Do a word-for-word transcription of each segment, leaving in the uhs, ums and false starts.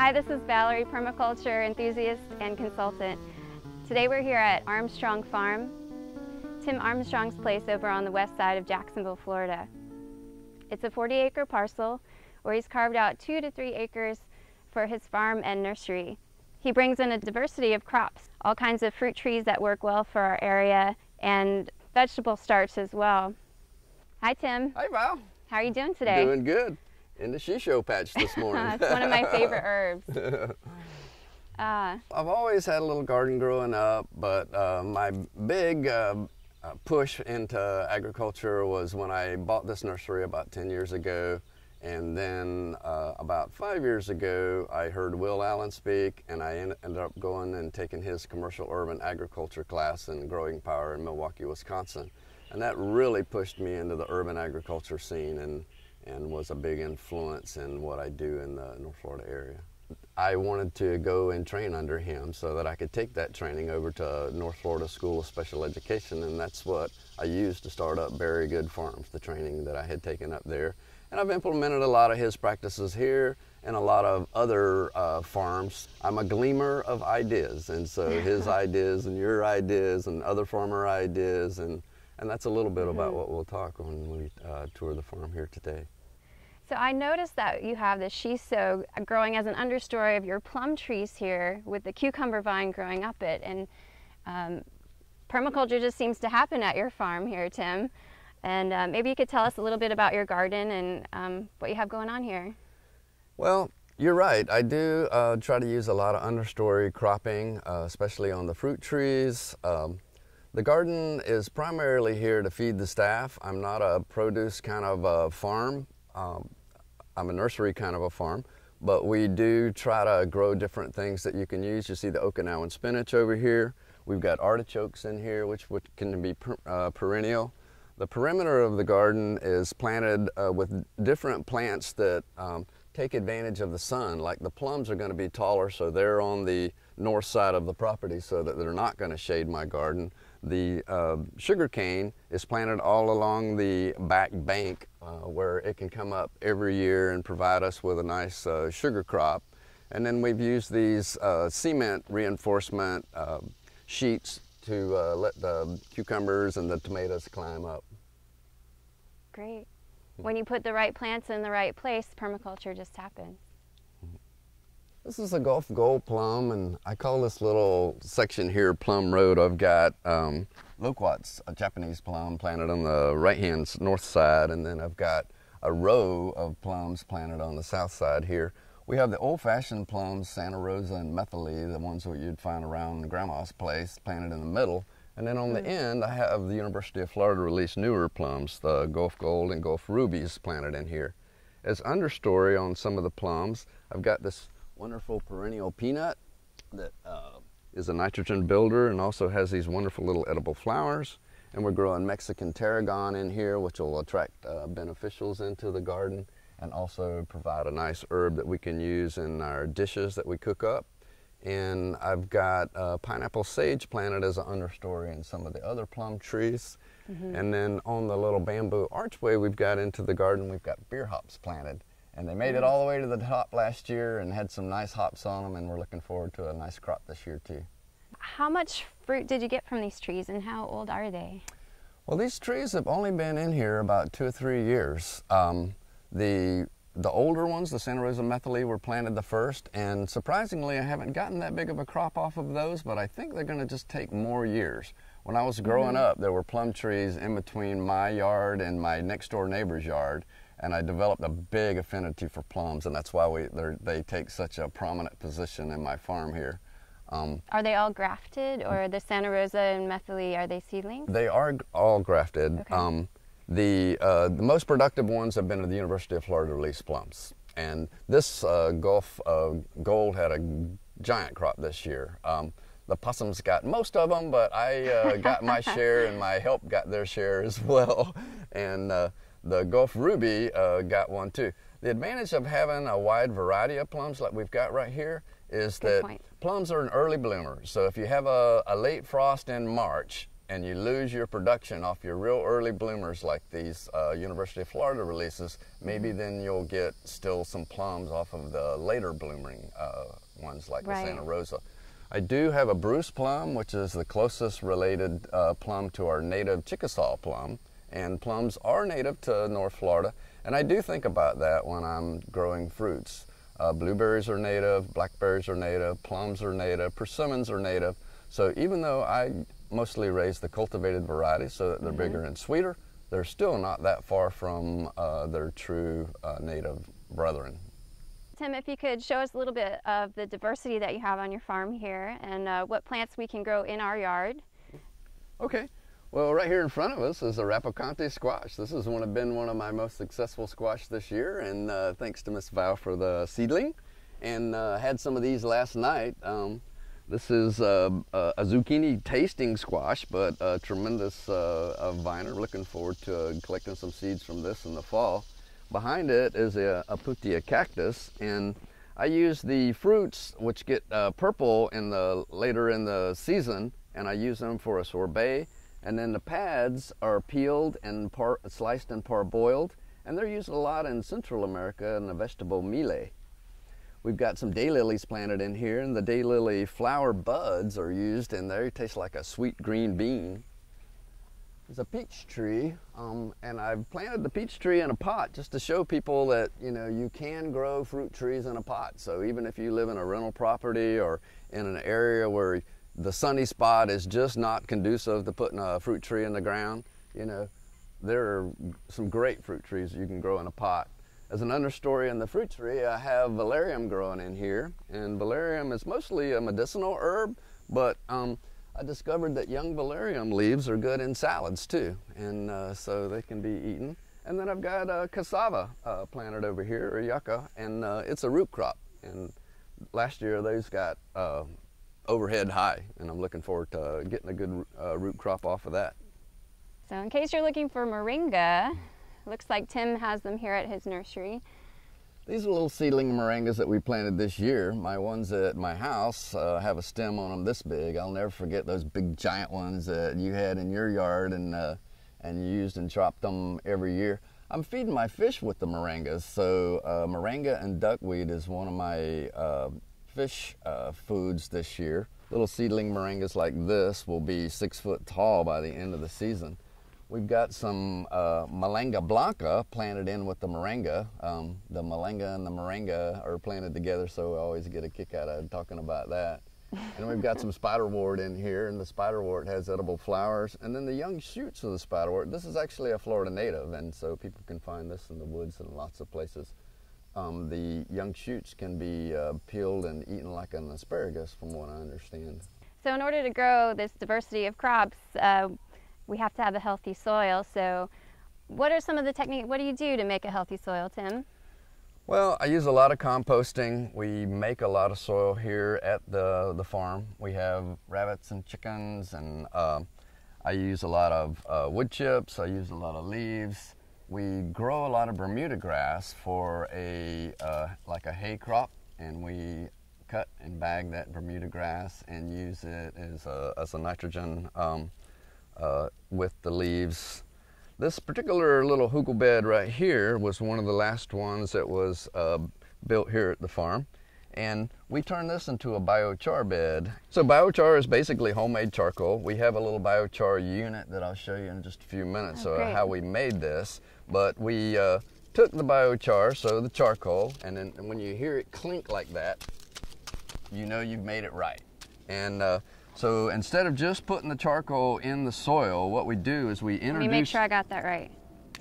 Hi, this is Valerie, permaculture enthusiast and consultant. Today we're here at Armstrong Farm, Tim Armstrong's place over on the west side of Jacksonville, Florida. It's a forty acre parcel where he's carved out two to three acres for his farm and nursery. He brings in a diversity of crops, all kinds of fruit trees that work well for our area, and vegetable starts as well. Hi, Tim. Hi, Val. How are you doing today? Doing good. In the shisho patch this morning. It's one of my favorite herbs. Uh, I've always had a little garden growing up, but uh, my big uh, push into agriculture was when I bought this nursery about ten years ago. And then uh, about five years ago, I heard Will Allen speak, and I en ended up going and taking his commercial urban agriculture class in Growing Power in Milwaukee, Wisconsin. And that really pushed me into the urban agriculture scene and, and was a big influence in what I do in the North Florida area. I wanted to go and train under him so that I could take that training over to North Florida School of Special Education, and that's what I used to start up Very Good Farms, the training that I had taken up there. And I've implemented a lot of his practices here and a lot of other uh, farms. I'm a gleaner of ideas, and so his ideas and your ideas and other farmer ideas, and, and that's a little bit about what we'll talk when we uh, tour the farm here today. So I noticed that you have the shiso growing as an understory of your plum trees here with the cucumber vine growing up it, and um, permaculture just seems to happen at your farm here, Tim. And uh, maybe you could tell us a little bit about your garden and um, what you have going on here. Well, you're right. I do uh, try to use a lot of understory cropping, uh, especially on the fruit trees. Um, the garden is primarily here to feed the staff. I'm not a produce kind of a farm. Um, I'm a nursery kind of a farm, but we do try to grow different things that you can use. You see the Okinawan spinach over here. We've got artichokes in here, which, which can be per, uh, perennial. The perimeter of the garden is planted uh, with different plants that um, take advantage of the sun. Like the plums are going to be taller, so they're on the north side of the property so that they're not going to shade my garden. The uh, sugar cane is planted all along the back bank uh, where it can come up every year and provide us with a nice uh, sugar crop. And then we've used these uh, cement reinforcement uh, sheets to uh, let the cucumbers and the tomatoes climb up. Great. When you put the right plants in the right place, permaculture just happens. This is a Gulf Gold plum, and I call this little section here Plum Road. I've got um, loquats, a Japanese plum, planted on the right-hand north side, and then I've got a row of plums planted on the south side here. We have the old-fashioned plums, Santa Rosa and Methylee, the ones that you'd find around Grandma's place, planted in the middle. And then on mm. the end, I have the University of Florida released newer plums, the Gulf Gold and Gulf Rubies planted in here. As understory on some of the plums, I've got this wonderful perennial peanut that uh, is a nitrogen builder and also has these wonderful little edible flowers. And we're growing Mexican tarragon in here, which will attract uh, beneficials into the garden and also provide a nice herb that we can use in our dishes that we cook up. And I've got uh, pineapple sage planted as an understory in some of the other plum trees. Mm-hmm. And then on the little bamboo archway we've got into the garden, we've got beer hops planted. And they made it all the way to the top last year and had some nice hops on them, and we're looking forward to a nice crop this year too. How much fruit did you get from these trees, and how old are they? Well, these trees have only been in here about two or three years. Um, the The older ones, the Santa Rosa Methylee, were planted the first, and surprisingly I haven't gotten that big of a crop off of those, but I think they're going to just take more years. When I was growing mm-hmm. up, there were plum trees in between my yard and my next door neighbor's yard, and I developed a big affinity for plums, and that's why we they take such a prominent position in my farm here. Um, are they all grafted, or the Santa Rosa and Methylee, are they seedlings? They are all grafted. Okay. Um, The, uh, the most productive ones have been to the University of Florida released plums. And this uh, Gulf uh, Gold had a giant crop this year. Um, the possums got most of them, but I uh, got my share and my help got their share as well. And uh, the Gulf Ruby uh, got one too. The advantage of having a wide variety of plums like we've got right here is Good that point. Plums are an early bloomer. So if you have a, a late frost in March, and you lose your production off your real early bloomers like these uh, University of Florida releases, maybe mm-hmm. then you'll get still some plums off of the later blooming uh, ones like right. the Santa Rosa. I do have a Bruce plum, which is the closest related uh, plum to our native Chickasaw plum, and plums are native to North Florida, and I do think about that when I'm growing fruits. Uh, blueberries are native, blackberries are native, plums are native, persimmons are native. So even though I mostly raise the cultivated varieties so that they're mm-hmm. bigger and sweeter, they're still not that far from uh, their true uh, native brethren. Tim, if you could show us a little bit of the diversity that you have on your farm here and uh, what plants we can grow in our yard. Okay. Well, right here in front of us is a Rapocante squash. This has one, been one of my most successful squash this year, and uh, thanks to Miss Val for the seedling. And uh, had some of these last night. Um, this is uh, a zucchini tasting squash, but a tremendous uh, viner. Looking forward to uh, collecting some seeds from this in the fall. Behind it is a, a putia cactus, and I use the fruits, which get uh, purple in the later in the season, and I use them for a sorbet. And then the pads are peeled and par sliced and parboiled, and they're used a lot in Central America in the vegetable mealie. We've got some daylilies planted in here, and the daylily flower buds are used in there. It tastes like a sweet green bean. There's a peach tree, um, and I've planted the peach tree in a pot just to show people that, you know, you can grow fruit trees in a pot. So even if you live in a rental property or in an area where the sunny spot is just not conducive to putting a fruit tree in the ground, you know, there are some great fruit trees you can grow in a pot. As an understory in the fruit tree, I have valerian growing in here, and valerian is mostly a medicinal herb, but um, I discovered that young valerian leaves are good in salads too, and uh, so they can be eaten. And then I've got uh, cassava uh, planted over here, or yucca, and uh, it's a root crop. And last year those got uh, overhead high, and I'm looking forward to getting a good uh, root crop off of that. So in case you're looking for moringa, looks like Tim has them here at his nursery. These are little seedling moringas that we planted this year. My ones at my house uh, have a stem on them this big. I'll never forget those big giant ones that you had in your yard and, uh, and you used and chopped them every year. I'm feeding my fish with the moringas, so uh, moringa and duckweed is one of my uh, fish uh, foods this year. Little seedling moringas like this will be six foot tall by the end of the season. We've got some uh, malanga blanca planted in with the moringa. Um, the malanga and the moringa are planted together, so I always get a kick out of talking about that. And we've got some spiderwort in here, and the spiderwort has edible flowers. And then the young shoots of the spiderwort, this is actually a Florida native, and so people can find this in the woods and lots of places. Um, the young shoots can be uh, peeled and eaten like an asparagus, from what I understand. So in order to grow this diversity of crops, uh, we have to have a healthy soil. So what are some of the techniques, what do you do to make a healthy soil, Tim? Well, I use a lot of composting. We make a lot of soil here at the, the farm. We have rabbits and chickens, and uh, I use a lot of uh, wood chips. I use a lot of leaves. We grow a lot of Bermuda grass for a uh, like a hay crop, and we cut and bag that Bermuda grass and use it as a, as a nitrogen um, uh, with the leaves. This particular little hugel bed right here was one of the last ones that was uh, built here at the farm, and we turned this into a biochar bed. So biochar is basically homemade charcoal. We have a little biochar unit that I'll show you in just a few minutes of okay. how we made this. But we uh, took the biochar, so the charcoal, and then and when you hear it clink like that, you know you've made it right. And uh, so instead of just putting the charcoal in the soil, what we do is we introduce... Let me make sure I got that right.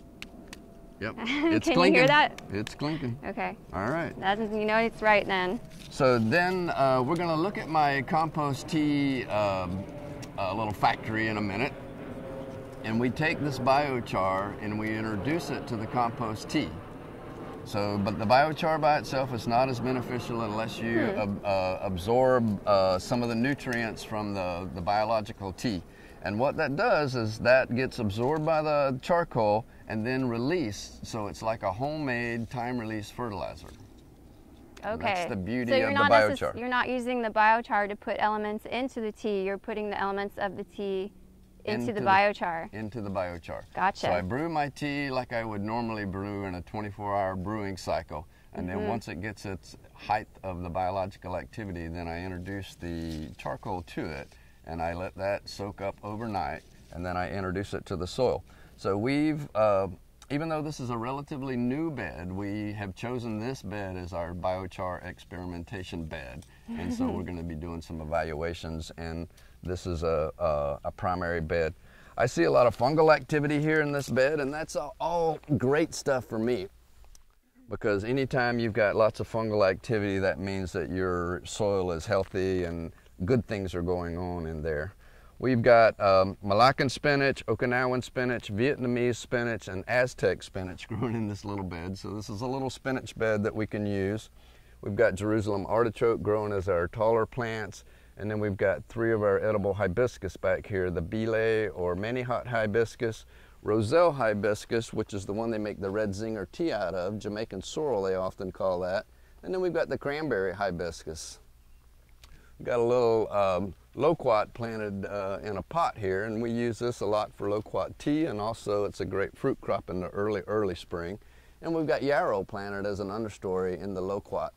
Yep, it's Can clinking. you hear that? It's clinking. Okay. All right. That is, you know it's right then. So then uh, we're gonna look at my compost tea um, uh, little factory in a minute. And we take this biochar and we introduce it to the compost tea. So, but the biochar by itself is not as beneficial unless you hmm. ab uh, absorb uh, some of the nutrients from the, the biological tea. And what that does is that gets absorbed by the charcoal and then released, so it's like a homemade time-release fertilizer. Okay. And that's the beauty so you're of not the biochar. You're not using the biochar to put elements into the tea, you're putting the elements of the tea Into, into the biochar. Into the biochar. Gotcha. So I brew my tea like I would normally brew in a twenty-four hour brewing cycle. And mm-hmm. then once it gets its height of the biological activity, then I introduce the charcoal to it, and I let that soak up overnight, and then I introduce it to the soil. So we've, uh, even though this is a relatively new bed, we have chosen this bed as our biochar experimentation bed. And so we're going to be doing some evaluations, and this is a, a, a primary bed. I see a lot of fungal activity here in this bed, and that's all, all great stuff for me. Because anytime you've got lots of fungal activity, that means that your soil is healthy and good things are going on in there. We've got um, Malaccan spinach, Okinawan spinach, Vietnamese spinach, and Aztec spinach growing in this little bed. So this is a little spinach bed that we can use. We've got Jerusalem artichoke growing as our taller plants. And then we've got three of our edible hibiscus back here, the Bile or Manihot hibiscus, Roselle hibiscus, which is the one they make the red zinger tea out of, Jamaican sorrel they often call that. And then we've got the cranberry hibiscus. We've got a little um, loquat planted uh, in a pot here, and we use this a lot for loquat tea, and also it's a great fruit crop in the early, early spring. And we've got yarrow planted as an understory in the loquat.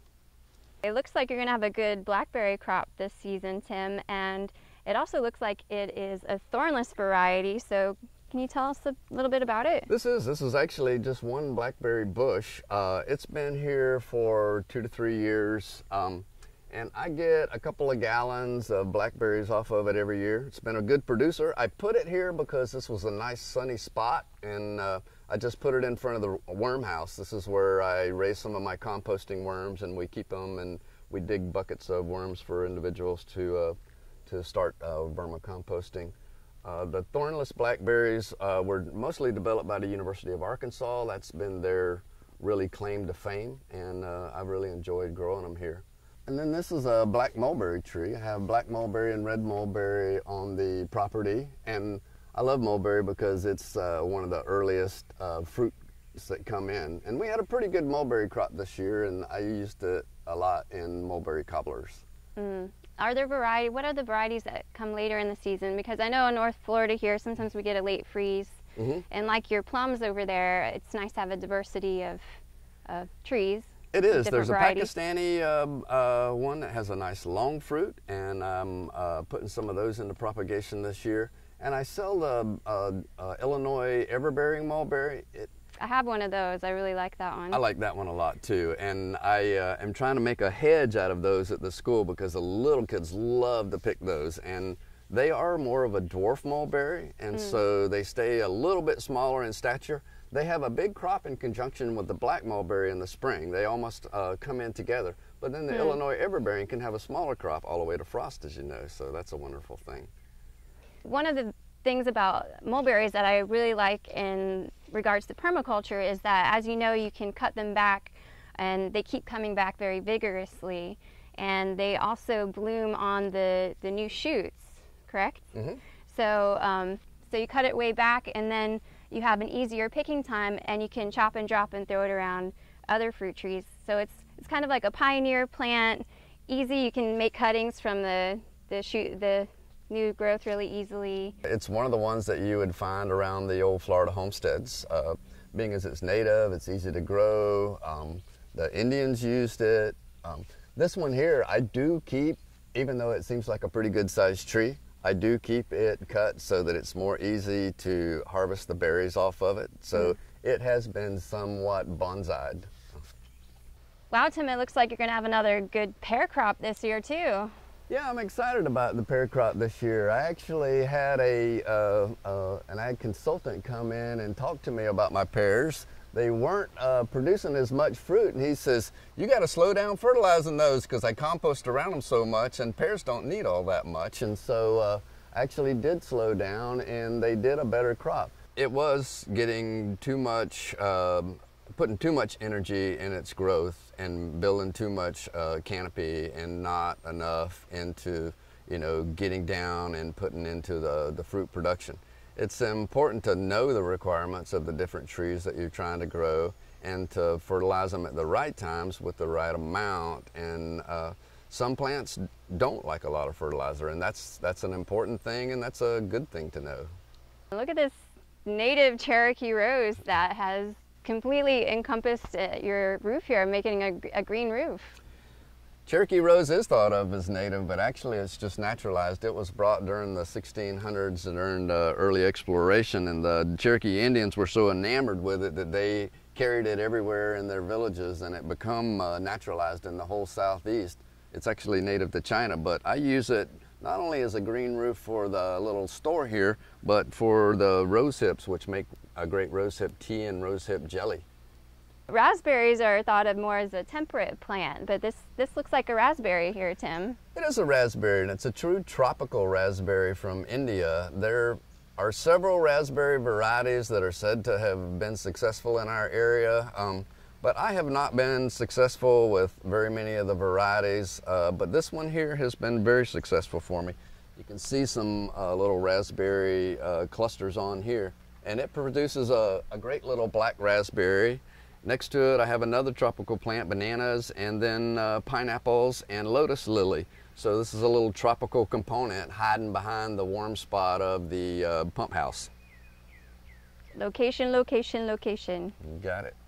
It looks like you're going to have a good blackberry crop this season, Tim, and it also looks like it is a thornless variety, so can you tell us a little bit about it? This is, this is actually just one blackberry bush. Uh, it's been here for two to three years, um, and I get a couple of gallons of blackberries off of it every year. It's been a good producer. I put it here because this was a nice sunny spot, and uh, I just put it in front of the worm house. This is where I raise some of my composting worms, and we keep them, and we dig buckets of worms for individuals to, uh, to start uh, vermicomposting. Uh, the thornless blackberries uh, were mostly developed by the University of Arkansas. That's been their really claim to fame, and uh, I've really enjoyed growing them here. And then this is a black mulberry tree. I have black mulberry and red mulberry on the property, and I love mulberry because it's uh, one of the earliest uh, fruits that come in. And we had a pretty good mulberry crop this year, and I used it a lot in mulberry cobblers. Mm. Are there variety? What are the varieties that come later in the season? Because I know in North Florida here, sometimes we get a late freeze. Mm-hmm. And like your plums over there, it's nice to have a diversity of, of trees. It is. There's varieties. a Pakistani uh, uh, one that has a nice long fruit, and I'm uh, putting some of those into propagation this year. And I sell the uh, uh, Illinois everbearing mulberry. It, I have one of those. I really like that one. I like that one a lot too, and I uh, am trying to make a hedge out of those at the school because the little kids love to pick those, and they are more of a dwarf mulberry, and mm. so they stay a little bit smaller in stature. They have a big crop in conjunction with the black mulberry in the spring. They almost uh, come in together, but then the mm. Illinois everbearing can have a smaller crop all the way to frost, as you know, so that's a wonderful thing. One of the things about mulberries that I really like in regards to permaculture is that, as you know, you can cut them back and they keep coming back very vigorously, and they also bloom on the, the new shoots, correct? Mm-hmm. So, um, so you cut it way back, and then you have an easier picking time, and you can chop and drop and throw it around other fruit trees. So it's, it's kind of like a pioneer plant, easy. You can make cuttings from the, the shoot, the new growth really easily. It's one of the ones that you would find around the old Florida homesteads. Uh, being as it's native, it's easy to grow. Um, the Indians used it. Um, this one here, I do keep, even though it seems like a pretty good sized tree, I do keep it cut so that it's more easy to harvest the berries off of it. So mm. it has been somewhat bonsai'd. Wow, Tim, it looks like you're going to have another good pear crop this year too. Yeah, I'm excited about the pear crop this year. I actually had a uh, uh, an ag consultant come in and talk to me about my pears. They weren't uh, producing as much fruit, and he says, you got to slow down fertilizing those because I compost around them so much, and pears don't need all that much. And so uh, I actually did slow down, and they did a better crop. It was getting too much, um, putting too much energy in its growth and building too much uh, canopy and not enough into, you know, getting down and putting into the, the fruit production. It's important to know the requirements of the different trees that you're trying to grow and to fertilize them at the right times with the right amount. And uh, some plants don't like a lot of fertilizer, and that's, that's an important thing, and that's a good thing to know. Look at this native Cherokee rose that has completely encompassed uh, your roof here, making a, a green roof. Cherokee rose is thought of as native, but actually it's just naturalized. It was brought during the sixteen hundreds and during the early exploration, and the Cherokee Indians were so enamored with it that they carried it everywhere in their villages, and it became uh, naturalized in the whole southeast. It's actually native to China, but I use it not only as a green roof for the little store here, but for the rose hips, which make a great rose hip tea and rose hip jelly. Raspberries are thought of more as a temperate plant, but this, this looks like a raspberry here, Tim. It is a raspberry, and it's a true tropical raspberry from India. There are several raspberry varieties that are said to have been successful in our area, um, but I have not been successful with very many of the varieties, uh, but this one here has been very successful for me. You can see some uh, little raspberry uh, clusters on here, and it produces a, a great little black raspberry. Next to it, I have another tropical plant, bananas, and then uh, pineapples and lotus lily. So this is a little tropical component hiding behind the warm spot of the uh, pump house. Location, location, location. You got it.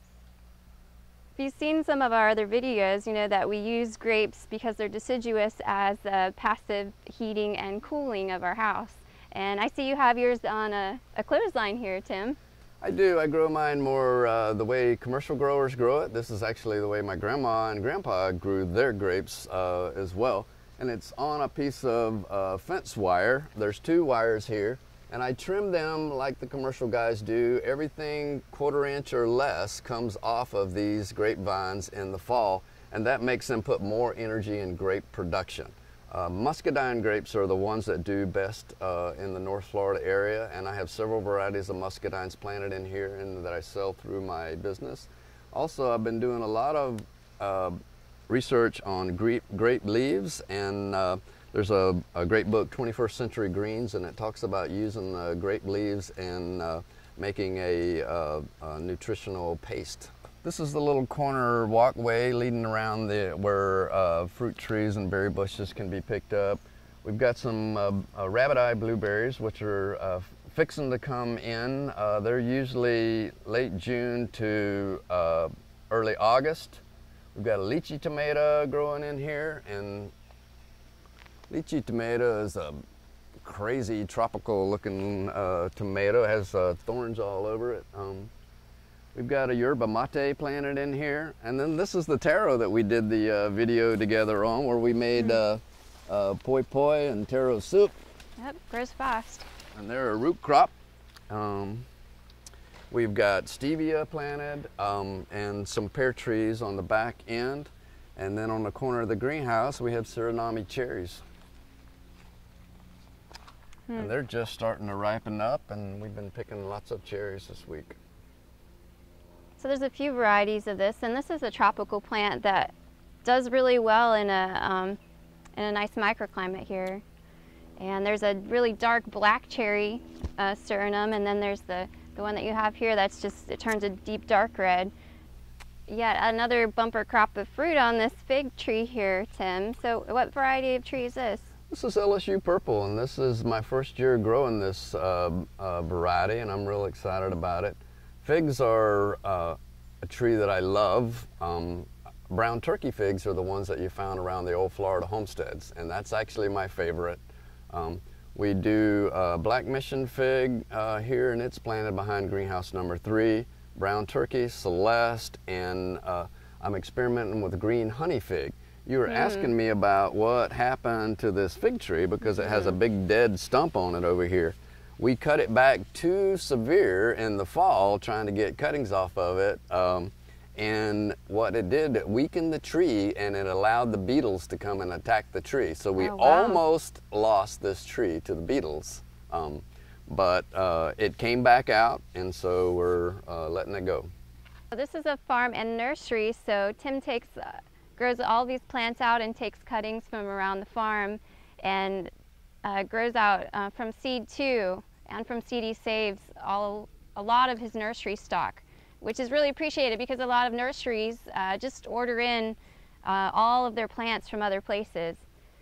If you've seen some of our other videos, you know that we use grapes because they're deciduous as a passive heating and cooling of our house. And I see you have yours on a, a clothesline here, Tim. I do. I grow mine more uh, the way commercial growers grow it. This is actually the way my grandma and grandpa grew their grapes uh, as well. And it's on a piece of uh, fence wire. There's two wires here, and I trim them like the commercial guys do. Everything quarter inch or less comes off of these grapevines in the fall, and that makes them put more energy in grape production. Uh, muscadine grapes are the ones that do best uh, in the North Florida area, and I have several varieties of muscadines planted in here and that I sell through my business. Also, I've been doing a lot of uh, research on grape, grape leaves, and uh, there's a, a great book, twenty-first Century Greens, and it talks about using the grape leaves and uh, making a, uh, a nutritional paste. This is the little corner walkway leading around the, where uh, fruit trees and berry bushes can be picked up. We've got some uh, uh, rabbit eye blueberries, which are uh, fixing to come in. Uh, they're usually late June to uh, early August. We've got a lychee tomato growing in here, and lychee tomato is a crazy tropical looking uh, tomato. It has uh, thorns all over it. Um, We've got a yerba mate planted in here, and then this is the taro that we did the uh, video together on, where we made uh, uh, poi poi and taro soup. Yep, grows fast. And they're a root crop. Um, we've got stevia planted um, and some pear trees on the back end, and then on the corner of the greenhouse we have Suriname cherries. Hmm. And they're just starting to ripen up, and we've been picking lots of cherries this week. So there's a few varieties of this, and this is a tropical plant that does really well in a, um, in a nice microclimate here. And there's a really dark black cherry uh, Suriname, and then there's the, the one that you have here that's just, it turns a deep dark red. Yet another bumper crop of fruit on this fig tree here, Tim. So what variety of tree is this? This is L S U Purple, and this is my first year growing this uh, uh, variety, and I'm real excited about it. Figs are uh, a tree that I love. Um, brown turkey figs are the ones that you found around the old Florida homesteads, and that's actually my favorite. Um, we do uh, black mission fig uh, here, and it's planted behind greenhouse number three. Brown turkey, Celeste, and uh, I'm experimenting with green honey fig. You were mm. asking me about what happened to this fig tree because it has a big dead stump on it over here. We cut it back too severe in the fall trying to get cuttings off of it, um, and what it did, it weakened the tree and it allowed the beetles to come and attack the tree. So we oh, wow. almost lost this tree to the beetles, um, but uh, it came back out, and so we're uh, letting it go. This is a farm and nursery, so Tim takes, uh, grows all these plants out and takes cuttings from around the farm and uh, grows out uh, from seed too. And from seed he saves all, a lot of his nursery stock, which is really appreciated because a lot of nurseries uh, just order in uh, all of their plants from other places.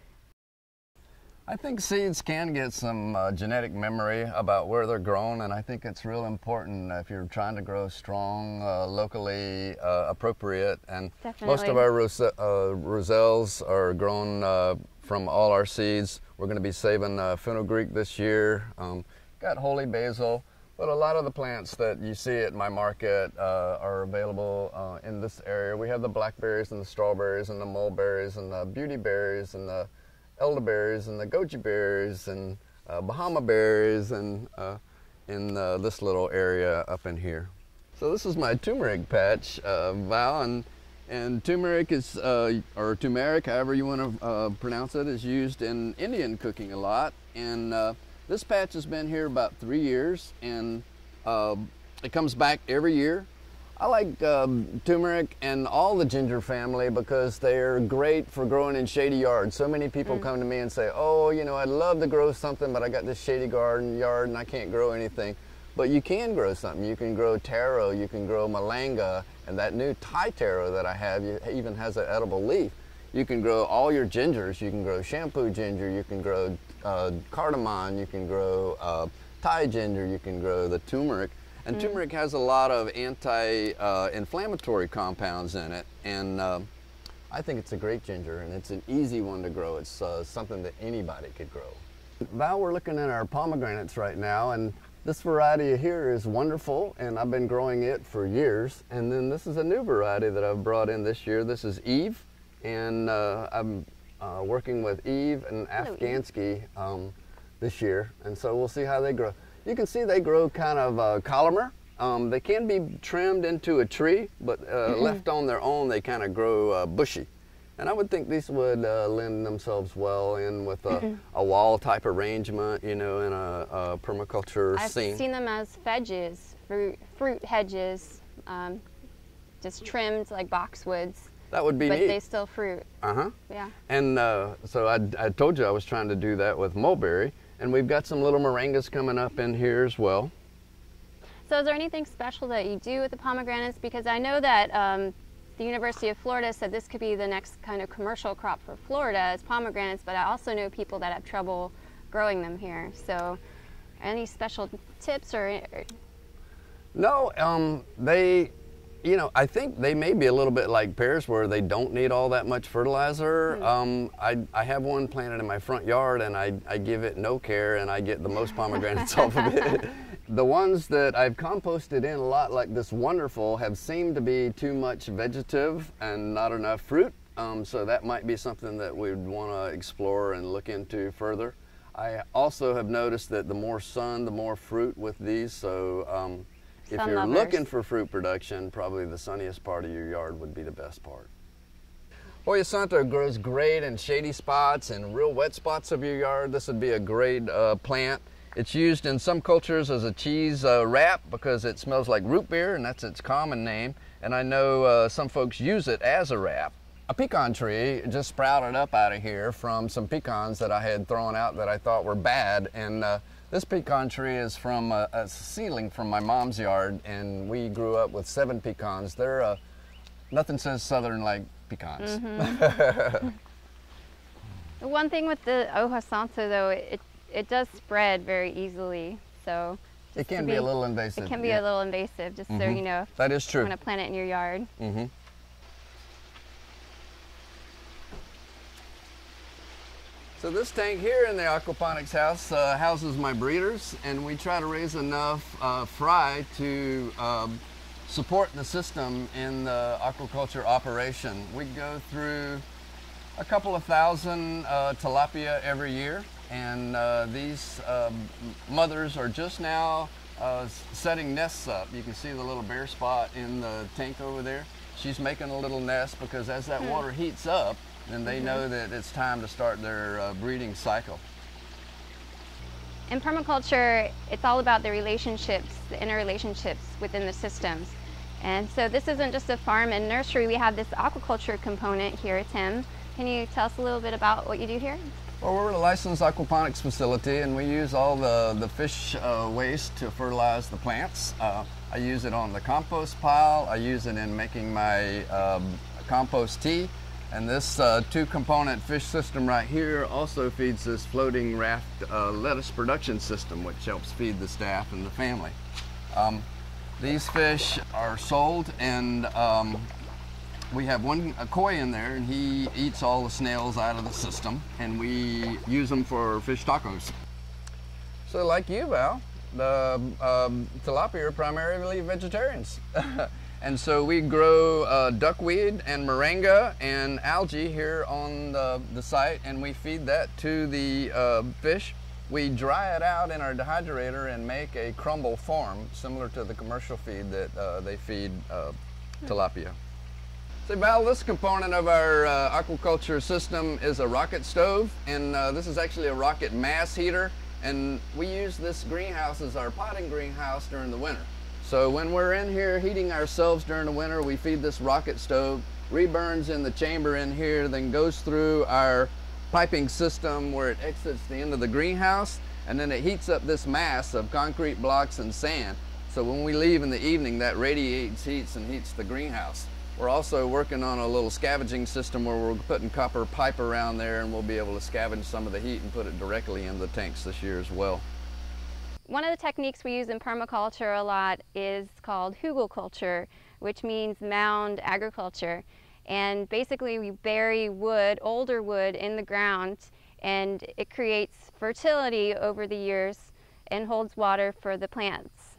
I think seeds can get some uh, genetic memory about where they're grown, and I think it's real important if you're trying to grow strong, uh, locally uh, appropriate. And Definitely. Most of our rose uh, roselles are grown uh, from all our seeds. We're going to be saving uh, fenugreek this year. Um, got holy basil, but a lot of the plants that you see at my market uh, are available uh, in this area. We have the blackberries and the strawberries and the mulberries and the beauty berries and the elderberries and the goji berries and uh, Bahama berries and uh, in uh, this little area up in here. So this is my turmeric patch, uh, Val, and, and turmeric is, uh, or turmeric, however you want to uh, pronounce it, is used in Indian cooking a lot. And uh, this patch has been here about three years and uh, it comes back every year. I like um, turmeric and all the ginger family because they're great for growing in shady yards. So many people mm. come to me and say, oh, you know, I'd love to grow something, but I got this shady garden yard and I can't grow anything. But you can grow something. You can grow taro, you can grow malanga, and that new Thai taro that I have even has an edible leaf. You can grow all your gingers. You can grow shampoo ginger, you can grow uh, cardamom, you can grow uh, Thai ginger, you can grow the turmeric. And mm. turmeric has a lot of anti-inflammatory uh, compounds in it, and uh, I think it's a great ginger, and it's an easy one to grow. It's uh, something that anybody could grow. Val, we're looking at our pomegranates right now, and this variety here is wonderful, and I've been growing it for years. And then this is a new variety that I've brought in this year. This is Eve, and uh, I'm uh, working with Eve and Afghansky um, this year, and so we'll see how they grow. You can see they grow kind of uh, columnar. Um, they can be trimmed into a tree, but uh, mm-hmm. left on their own, they kind of grow uh, bushy. And I would think these would uh, lend themselves well in with a, mm-hmm. a wall type arrangement, you know, in a, a permaculture I've scene. I've seen them as hedges, fruit, fruit hedges, um, just trimmed like boxwoods. That would be but neat. But they still fruit. Uh-huh. Yeah. And uh, so I, I told you I was trying to do that with mulberry. And we've got some little moringas coming up in here as well. So is there anything special that you do with the pomegranates? Because I know that um, the University of Florida said this could be the next kind of commercial crop for Florida is pomegranates, but I also know people that have trouble growing them here. So any special tips or? or... No, um, they, you know, I think they may be a little bit like pears where they don't need all that much fertilizer. Mm. Um, I, I have one planted in my front yard and I, I give it no care and I get the most pomegranates off of it. The ones that I've composted in a lot, like this wonderful, have seemed to be too much vegetative and not enough fruit. Um, so that might be something that we'd want to explore and look into further. I also have noticed that the more sun, the more fruit with these. So um, if Sun you're lovers. looking for fruit production, probably the sunniest part of your yard would be the best part. Hoya Santo grows great in shady spots and real wet spots of your yard. This would be a great uh, plant. It's used in some cultures as a cheese uh, wrap because it smells like root beer, and that's its common name. And I know uh, some folks use it as a wrap. A pecan tree just sprouted up out of here from some pecans that I had thrown out that I thought were bad. And uh, this pecan tree is from a, a seedling from my mom's yard, and we grew up with seven pecans. They're uh, nothing says southern like pecans. Mm-hmm. The one thing with the Hoya Santo, though, it it does spread very easily. So it can be, be a little invasive. It can be yeah. a little invasive, just mm-hmm. so you know. That is true. You want to plant it in your yard. Mm-hmm. So this tank here in the aquaponics house uh, houses my breeders, and we try to raise enough uh, fry to um, support the system in the aquaculture operation. We go through a couple of thousand uh, tilapia every year, and uh, these um, mothers are just now uh, setting nests up. You can see the little bare spot in the tank over there. She's making a little nest because as that water heats up, then they mm-hmm. know that it's time to start their uh, breeding cycle. In permaculture, it's all about the relationships, the interrelationships within the systems. And so this isn't just a farm and nursery, we have this aquaculture component here, Tim. Can you tell us a little bit about what you do here? Well, we're a licensed aquaponics facility, and we use all the, the fish uh, waste to fertilize the plants. Uh, I use it on the compost pile. I use it in making my um, compost tea. And this uh, two-component fish system right here also feeds this floating raft uh, lettuce production system, which helps feed the staff and the family. Um, these fish are sold, and um, we have one a koi in there, and he eats all the snails out of the system, and we use them for fish tacos. So like you, Val, the um, tilapia are primarily vegetarians. And so we grow uh, duckweed and moringa and algae here on the, the site, and we feed that to the uh, fish. We dry it out in our dehydrator and make a crumble form, similar to the commercial feed that uh, they feed uh, tilapia. So Val, this component of our uh, aquaculture system is a rocket stove, and uh, this is actually a rocket mass heater, and we use this greenhouse as our potting greenhouse during the winter. So when we're in here heating ourselves during the winter, we feed this rocket stove, reburns in the chamber in here, then goes through our piping system where it exits the end of the greenhouse, and then it heats up this mass of concrete blocks and sand. So when we leave in the evening, that radiates heats and heats the greenhouse. We're also working on a little scavenging system where we're putting copper pipe around there, and we'll be able to scavenge some of the heat and put it directly in the tanks this year as well. One of the techniques we use in permaculture a lot is called hugelkulture, which means mound agriculture. And basically we bury wood, older wood, in the ground, and it creates fertility over the years and holds water for the plants.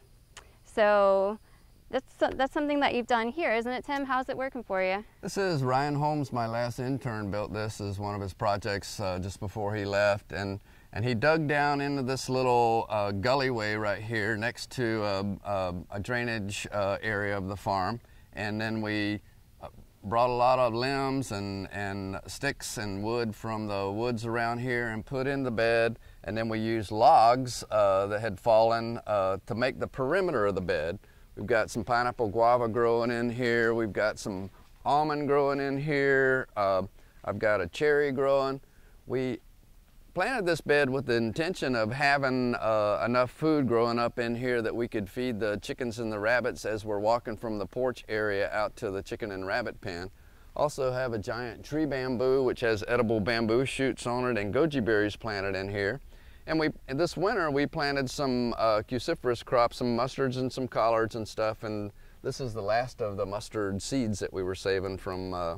So that's, that's something that you've done here, isn't it, Tim? How's it working for you? This is Ryan Holmes, my last intern, built this as one of his projects uh, just before he left. And And he dug down into this little uh, gullyway right here next to uh, uh, a drainage uh, area of the farm. And then we brought a lot of limbs and, and sticks and wood from the woods around here and put in the bed. And then we used logs uh, that had fallen uh, to make the perimeter of the bed. We've got some pineapple guava growing in here. We've got some almond growing in here. Uh, I've got a cherry growing. We planted this bed with the intention of having uh, enough food growing up in here that we could feed the chickens and the rabbits as we're walking from the porch area out to the chicken and rabbit pen. Also have a giant tree bamboo which has edible bamboo shoots on it and goji berries planted in here. And we, this winter we planted some uh, cruciferous crops, some mustards and some collards and stuff, and this is the last of the mustard seeds that we were saving from uh,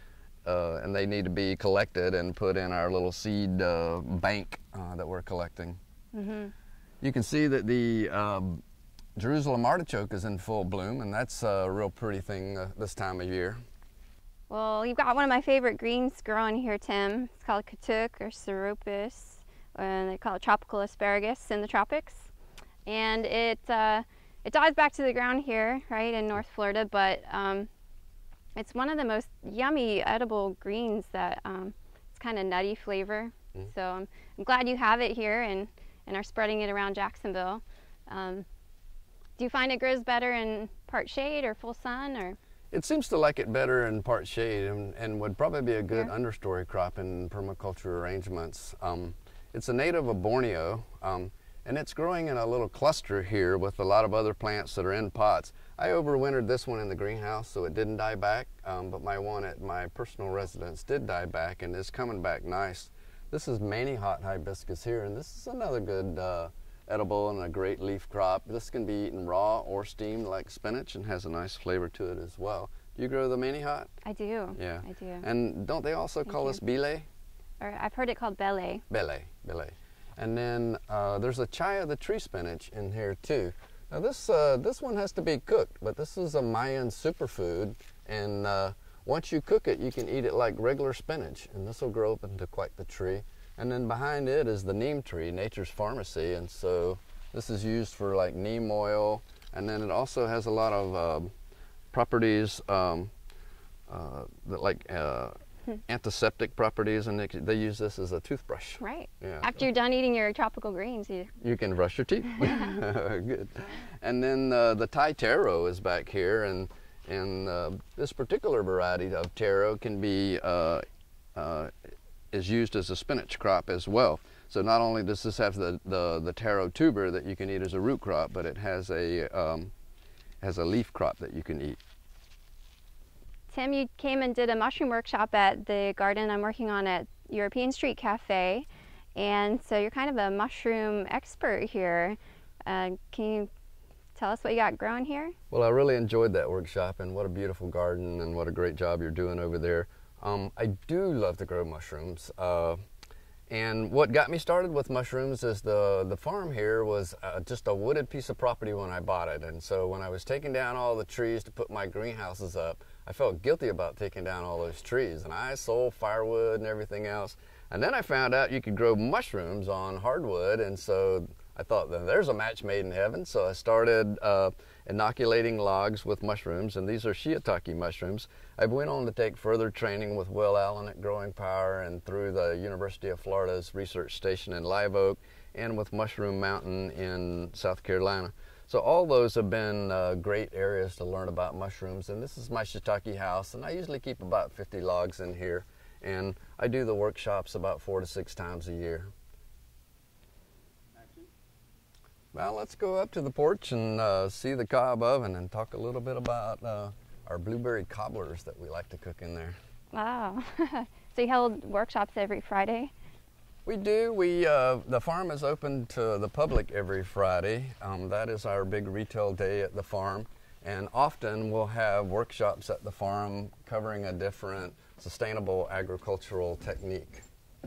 Uh, and they need to be collected and put in our little seed uh, bank uh, that we're collecting. Mm-hmm. You can see that the um, Jerusalem artichoke is in full bloom, and that's a real pretty thing uh, this time of year. Well, you've got one of my favorite greens growing here, Tim. It's called katuk or seropus, and they call it tropical asparagus in the tropics. And it, uh, it dives back to the ground here, right, in North Florida, but um, it's one of the most yummy edible greens that um, it's kind of nutty flavor. Mm. So I'm, I'm glad you have it here and, and are spreading it around Jacksonville. Um, do you find it grows better in part shade or full sun? Or? It seems to like it better in part shade, and, and would probably be a good yeah. understory crop in permaculture arrangements. Um, it's a native of Borneo, um, and it's growing in a little cluster here with a lot of other plants that are in pots. I overwintered this one in the greenhouse, so it didn't die back, um, but my one at my personal residence did die back and is coming back nice. This is Mani hot hibiscus here, and this is another good uh, edible and a great leaf crop. This can be eaten raw or steamed like spinach and has a nice flavor to it as well. Do you grow the Mani hot? I do. Yeah. I do. And don't they also Thank call you. this bile? Or I've heard it called bele. Bele, bele. And then uh, there's a chai of the tree spinach in here too. Now this, uh, this one has to be cooked, but this is a Mayan superfood, and uh, once you cook it, you can eat it like regular spinach, and this will grow up into quite the tree. And then behind it is the neem tree, nature's pharmacy, and so this is used for like neem oil, and then it also has a lot of uh, properties um, uh, that like uh, antiseptic properties, and they, they use this as a toothbrush. Right. Yeah. After you're done eating your tropical greens, you... You can brush your teeth. Good. And then uh, the Thai taro is back here, and and uh, this particular variety of taro can be uh, uh, is used as a spinach crop as well. So not only does this have the the, the taro tuber that you can eat as a root crop, but it has a um, has a leaf crop that you can eat. Tim, you came and did a mushroom workshop at the garden I'm working on at European Street Cafe, and so you're kind of a mushroom expert here. Uh, can you tell us what you got growing here? Well, I really enjoyed that workshop, and what a beautiful garden and what a great job you're doing over there. Um, I do love to grow mushrooms. Uh, And what got me started with mushrooms is the, the farm here was uh, just a wooded piece of property when I bought it. And so when I was taking down all the trees to put my greenhouses up, I felt guilty about taking down all those trees. And I sold firewood and everything else. And then I found out you could grow mushrooms on hardwood. And so I thought, then there's a match made in heaven. So I started uh, inoculating logs with mushrooms, and these are shiitake mushrooms. I went on to take further training with Will Allen at Growing Power and through the University of Florida's research station in Live Oak and with Mushroom Mountain in South Carolina. So all those have been uh, great areas to learn about mushrooms. And this is my shiitake house, and I usually keep about fifty logs in here. And I do the workshops about four to six times a year. Well, let's go up to the porch and uh, see the cob oven and talk a little bit about uh, our blueberry cobblers that we like to cook in there. Wow. So you held workshops every Friday? We do. We uh, the farm is open to the public every Friday. Um, that is our big retail day at the farm. And often we'll have workshops at the farm covering a different sustainable agricultural technique.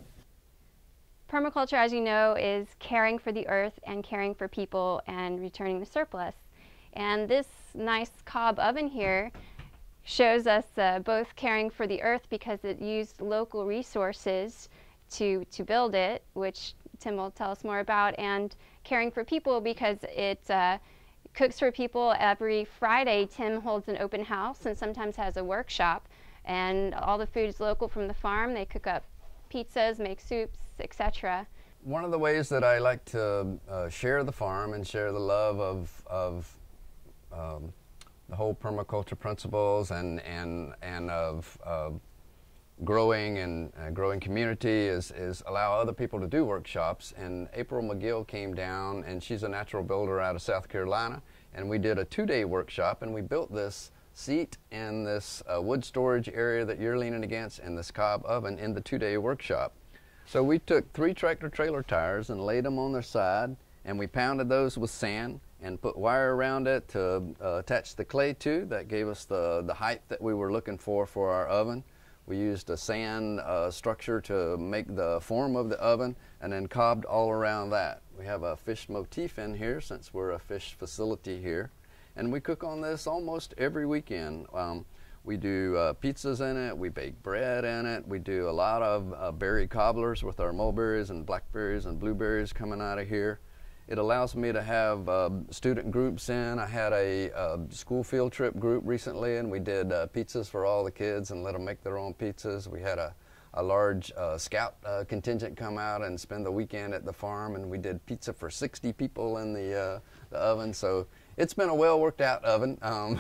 Permaculture, as you know, is caring for the earth and caring for people and returning the surplus. And this nice cob oven here shows us uh, both caring for the earth because it used local resources to, to build it, which Tim will tell us more about, and caring for people because it uh, cooks for people. Every Friday, Tim holds an open house and sometimes has a workshop, and all the food is local from the farm. They cook up pizzas, make soups, et cetera. One of the ways that I like to uh, share the farm and share the love of, of um, the whole permaculture principles and, and, and of uh, growing and uh, growing community is, is allow other people to do workshops. And April McGill came down, and she's a natural builder out of South Carolina, and we did a two-day workshop, and we built this seat and this uh, wood storage area that you're leaning against and this cob oven in the two-day workshop. So we took three tractor trailer tires and laid them on their side, and we pounded those with sand and put wire around it to uh, attach the clay to. That gave us the, the height that we were looking for for our oven. We used a sand uh, structure to make the form of the oven and then cobbed all around that. We have a fish motif in here since we're a fish facility here. And we cook on this almost every weekend. Um, we do uh, pizzas in it, we bake bread in it, we do a lot of uh, berry cobblers with our mulberries and blackberries and blueberries coming out of here. It allows me to have uh, student groups in. I had a uh, school field trip group recently, and we did uh, pizzas for all the kids and let them make their own pizzas. We had a, a large uh, scout uh, contingent come out and spend the weekend at the farm, and we did pizza for sixty people in the, uh, the oven. So it's been a well worked out oven, um,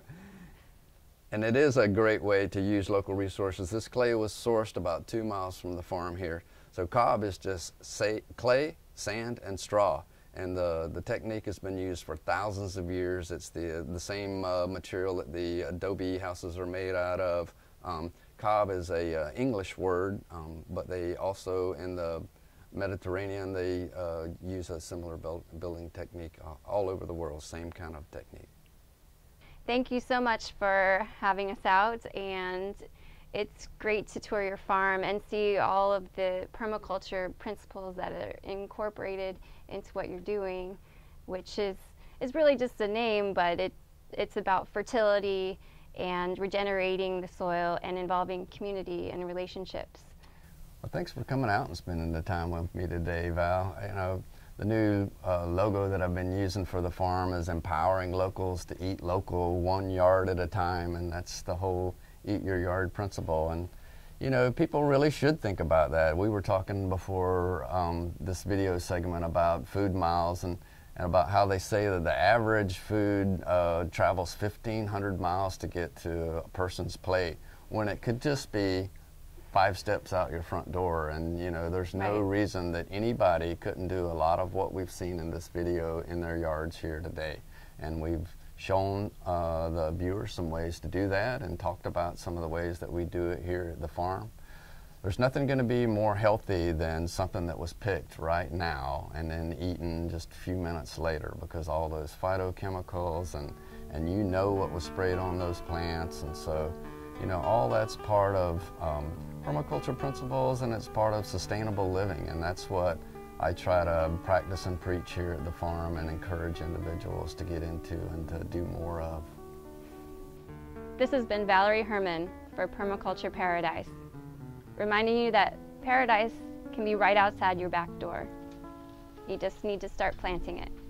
and it is a great way to use local resources. This clay was sourced about two miles from the farm here. So cob is just say, clay, sand, and straw, and the, the technique has been used for thousands of years. It's the, the same uh, material that the adobe houses are made out of. Um, cob is a uh, English word, um, but they also in the Mediterranean, they uh, use a similar build, building technique all over the world, same kind of technique. Thank you so much for having us out, and it's great to tour your farm and see all of the permaculture principles that are incorporated into what you're doing, which is, is really just a name, but it, it's about fertility and regenerating the soil and involving community and relationships. Well, thanks for coming out and spending the time with me today, Val. You know, the new uh, logo that I've been using for the farm is empowering locals to eat local, one yard at a time, and that's the whole Eat Your Yard principle. And you know, people really should think about that. We were talking before um, this video segment about food miles and, and about how they say that the average food uh, travels fifteen hundred miles to get to a person's plate, when it could just be five steps out your front door. And you know, there's no right. reason that anybody couldn't do a lot of what we've seen in this video in their yards here today. And we've shown uh, the viewers some ways to do that and talked about some of the ways that we do it here at the farm. There's nothing going to be more healthy than something that was picked right now and then eaten just a few minutes later, because all those phytochemicals and, and you know what was sprayed on those plants. And so, you know, all that's part of um, permaculture principles, and it's part of sustainable living, and that's what I try to practice and preach here at the farm and encourage individuals to get into and to do more of. This has been Valerie Herrmann for Permaculture Paradise, reminding you that paradise can be right outside your back door. You just need to start planting it.